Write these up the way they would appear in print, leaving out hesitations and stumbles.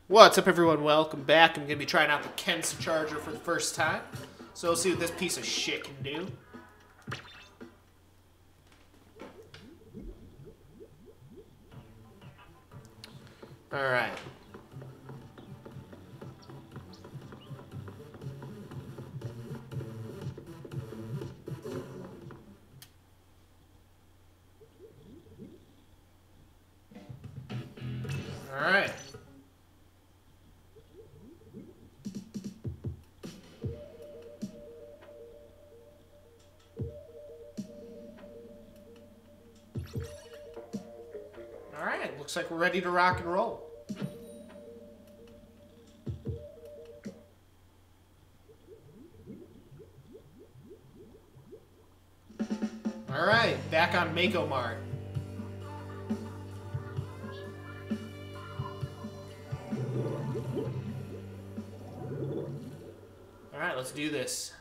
What's up, everyone? Welcome back. I'm going to be trying out the Kent's charger for the first time. So we'll see what this piece of shit can do. Alright. Alright. Alright, looks like we're ready to rock and roll. Alright, back on Mako Mart. Alright, let's do this.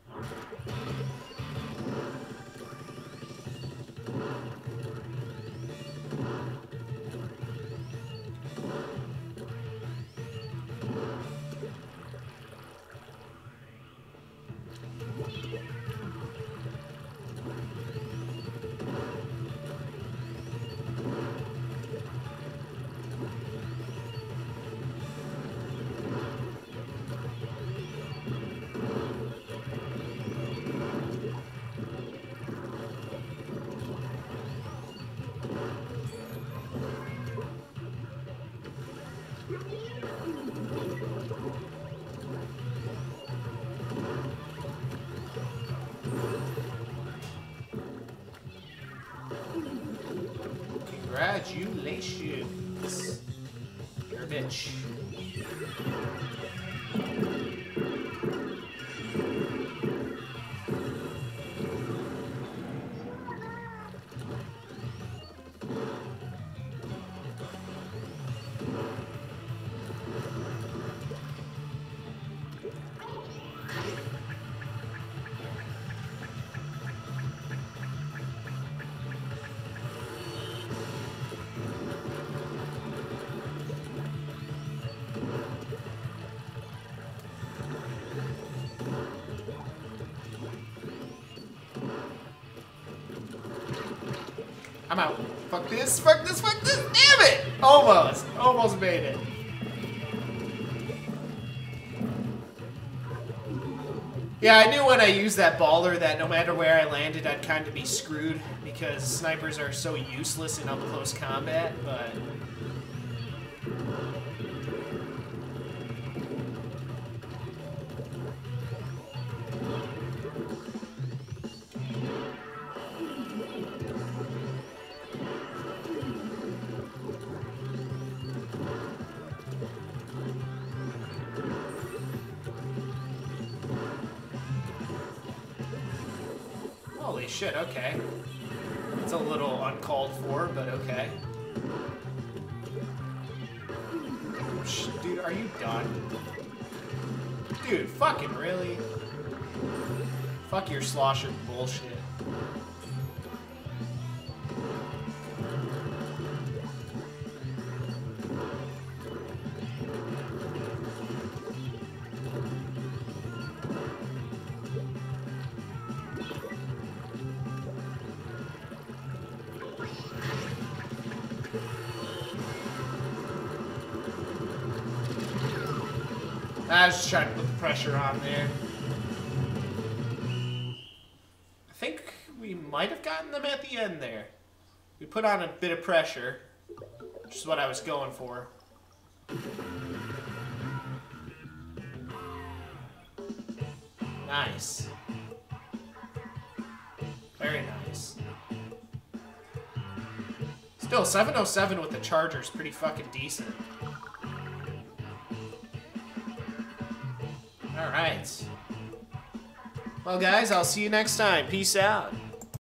Congratulations. You're a bitch. I'm out. Fuck this, fuck this, fuck this. Damn it! Almost. Almost made it. Yeah, I knew when I used that baller that no matter where I landed, I'd kind of be screwed because snipers are so useless in up-close combat, but... Holy shit, okay. It's a little uncalled for, but okay. Dude, are you done? Dude, fucking really? Fuck your slosher bullshit. I was just trying to put the pressure on there. I think we might have gotten them at the end there. We put on a bit of pressure, which is what I was going for. Nice. Very nice. Still, 707 with the charger is pretty fucking decent. Alright. Well, guys, I'll see you next time. Peace out.